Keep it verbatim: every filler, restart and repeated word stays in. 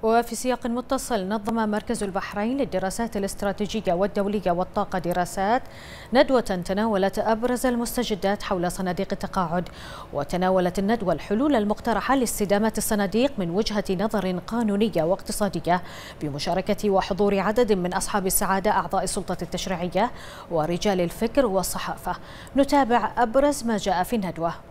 وفي سياق متصل، نظم مركز البحرين للدراسات الاستراتيجية والدولية والطاقة دراسات ندوة تناولت أبرز المستجدات حول صناديق التقاعد. وتناولت الندوة الحلول المقترحة لاستدامة الصناديق من وجهة نظر قانونية واقتصادية، بمشاركة وحضور عدد من أصحاب السعادة أعضاء السلطة التشريعية ورجال الفكر والصحافة. نتابع أبرز ما جاء في الندوة.